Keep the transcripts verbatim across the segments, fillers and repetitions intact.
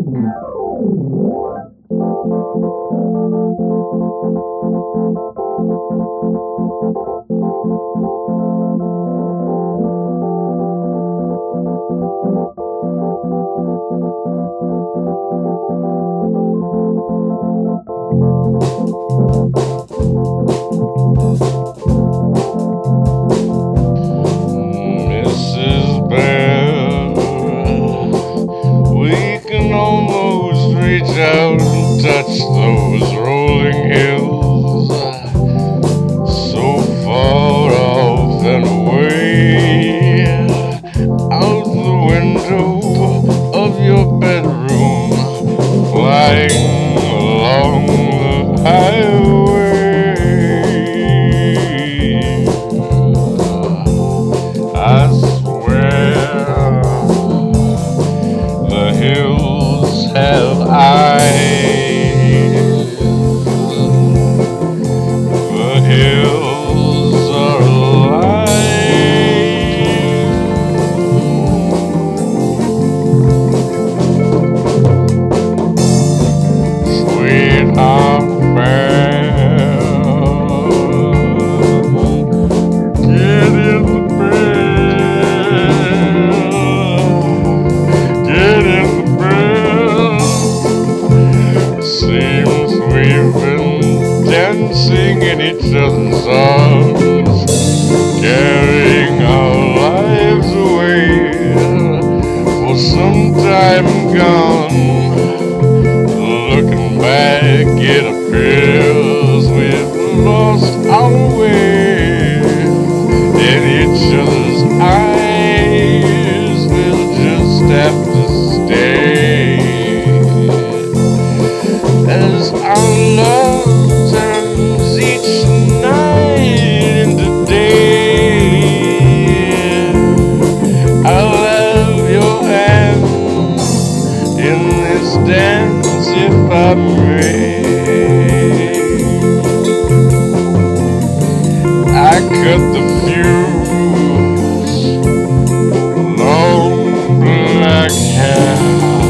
Missus Bell, we can almost reach out and touch those rolling hills, so far off and away. Out the window of your bedroom, flying along the highway. I swear the hills have eyes. The hills are alive. Sweetheart Bell, get in the bed, get in the bed. Seems we've been dancing in each other's arms, carrying our lives away for some time gone. Looking back, it appears we've lost our way. In each other's eyes, we'll just have to stay. As our love turns each night into day, I'll have your hand in this dance if I may. I cut the fuse, long black hair.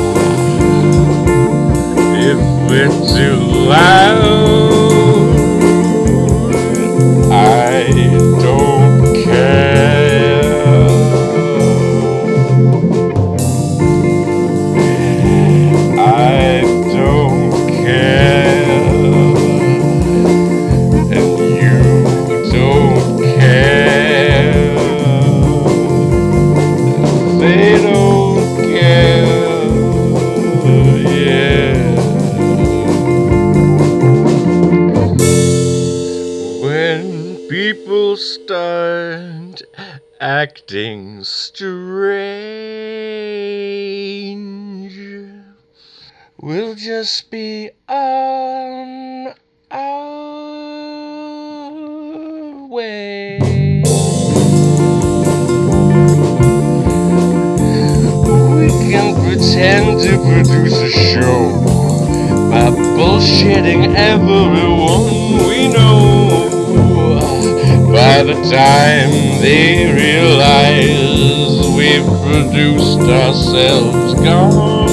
If we're too loud, I don't care. I don't care, and you don't care. They don't care, yeah. When people start acting strange, we'll just be on our way. We can pretend to produce a show by bullshitting everyone we know. By the time they realize we've produced ourselves gone.